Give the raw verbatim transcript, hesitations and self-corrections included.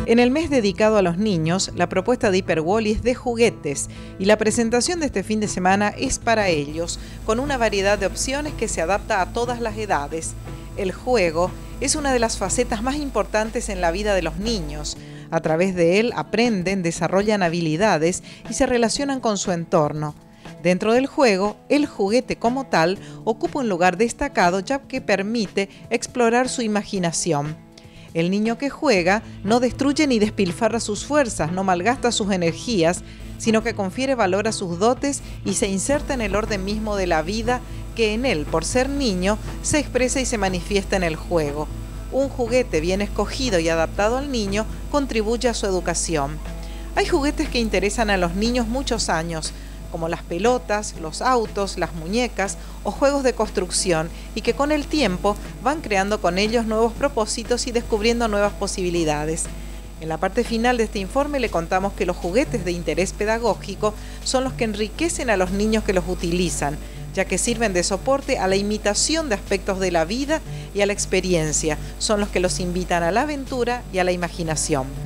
En el mes dedicado a los niños, la propuesta de Hiperwall es de juguetes y la presentación de este fin de semana es para ellos, con una variedad de opciones que se adapta a todas las edades. El juego es una de las facetas más importantes en la vida de los niños. A través de él aprenden, desarrollan habilidades y se relacionan con su entorno. Dentro del juego, el juguete como tal ocupa un lugar destacado ya que permite explorar su imaginación. El niño que juega no destruye ni despilfarra sus fuerzas, no malgasta sus energías, sino que confiere valor a sus dotes y se inserta en el orden mismo de la vida que en él, por ser niño, se expresa y se manifiesta en el juego. Un juguete bien escogido y adaptado al niño contribuye a su educación. Hay juguetes que interesan a los niños muchos años, como las pelotas, los autos, las muñecas o juegos de construcción, y que con el tiempo van creando con ellos nuevos propósitos y descubriendo nuevas posibilidades. En la parte final de este informe le contamos que los juguetes de interés pedagógico son los que enriquecen a los niños que los utilizan, ya que sirven de soporte a la imitación de aspectos de la vida y a la experiencia. Son los que los invitan a la aventura y a la imaginación.